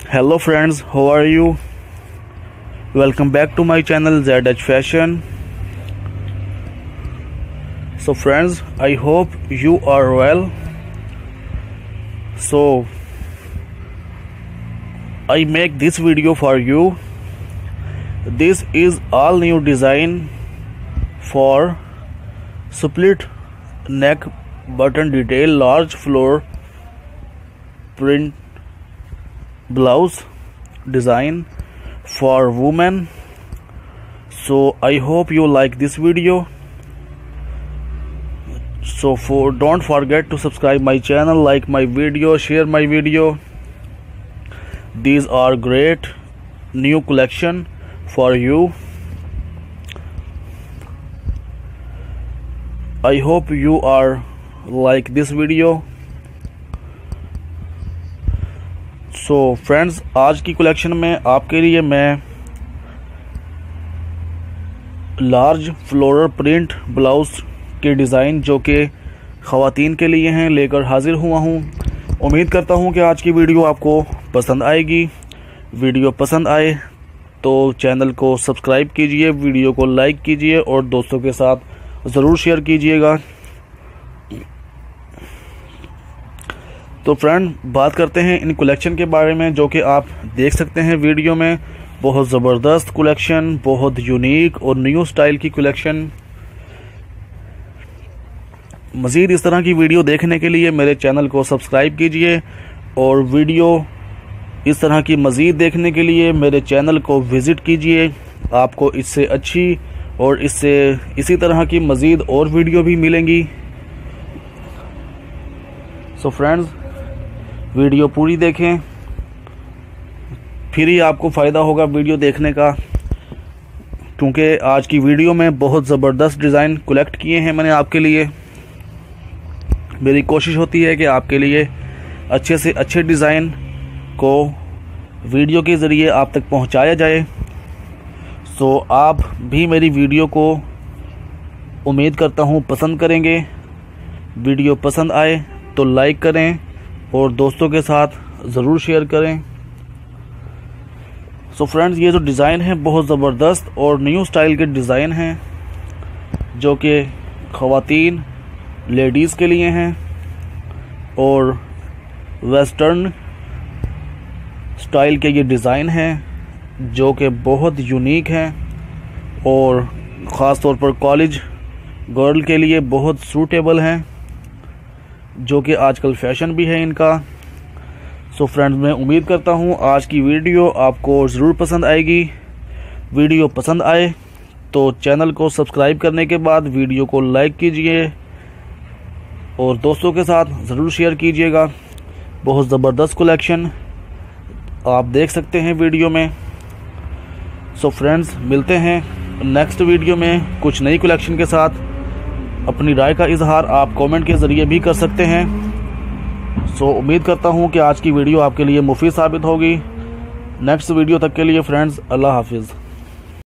Hello friends, how are you? Welcome back to my channel ZH Fashion. So friends, I hope you are well. So I make this video for you. This is all new design for split neck button detail large floor print blouse design for women. So I hope you like this video. So don't forget to subscribe my channel, like my video, share my video. These are great new collection for you. I hope you are like this video. So friends, आज की collection में आपके लिए मैं large floral print blouse के design जो कि ख़वातीन के लिए हैं लेकर हाजिर हुआ हूं। उम्मीद करता हूं कि आज की वीडियो आपको पसंद आएगी। वीडियो पसंद आए तो चैनल को सब्सक्राइब कीजिए, वीडियो को लाइक कीजिए और दोस्तों के साथ ज़रूर शेयर कीजिएगा। तो फ्रेंड, बात करते हैं इन कलेक्शन के बारे में जो कि आप देख सकते हैं वीडियो में। बहुत ज़बरदस्त कलेक्शन, बहुत यूनिक और न्यू स्टाइल की कलेक्शन। मज़ीद इस तरह की वीडियो देखने के लिए मेरे चैनल को सब्सक्राइब कीजिए और वीडियो इस तरह की मज़ीद देखने के लिए मेरे चैनल को विज़िट कीजिए। आपको इससे अच्छी और इसी तरह की मज़ीद और वीडियो भी मिलेंगी। सो फ्रेंड्स, वीडियो पूरी देखें, फिर ही आपको फ़ायदा होगा वीडियो देखने का, क्योंकि आज की वीडियो में बहुत ज़बरदस्त डिज़ाइन कलेक्ट किए हैं मैंने आपके लिए। मेरी कोशिश होती है कि आपके लिए अच्छे से अच्छे डिज़ाइन को वीडियो के ज़रिए आप तक पहुंचाया जाए। सो आप भी मेरी वीडियो को उम्मीद करता हूं पसंद करेंगे। वीडियो पसंद आए तो लाइक करें और दोस्तों के साथ ज़रूर शेयर करें। सो फ्रेंड्स, ये जो डिज़ाइन है बहुत ज़बरदस्त और न्यू स्टाइल के डिज़ाइन हैं जो कि ख़वातीन लेडीज़ के लिए हैं और वेस्टर्न स्टाइल के ये डिज़ाइन हैं जो कि बहुत यूनिक हैं और ख़ास तौर पर कॉलेज गर्ल के लिए बहुत सूटेबल हैं, जो कि आजकल फैशन भी है इनका। सो फ्रेंड्स, मैं उम्मीद करता हूँ आज की वीडियो आपको ज़रूर पसंद आएगी। वीडियो पसंद आए तो चैनल को सब्सक्राइब करने के बाद वीडियो को लाइक कीजिए और दोस्तों के साथ ज़रूर शेयर कीजिएगा। बहुत ज़बरदस्त कलेक्शन आप देख सकते हैं वीडियो में। सो फ्रेंड्स, मिलते हैं नेक्स्ट वीडियो में कुछ नई कलेक्शन के साथ। अपनी राय का इजहार आप कमेंट के ज़रिए भी कर सकते हैं। सो उम्मीद करता हूं कि आज की वीडियो आपके लिए मुफीद साबित होगी। नेक्स्ट वीडियो तक के लिए फ्रेंड्स, अल्लाह हाफिज़।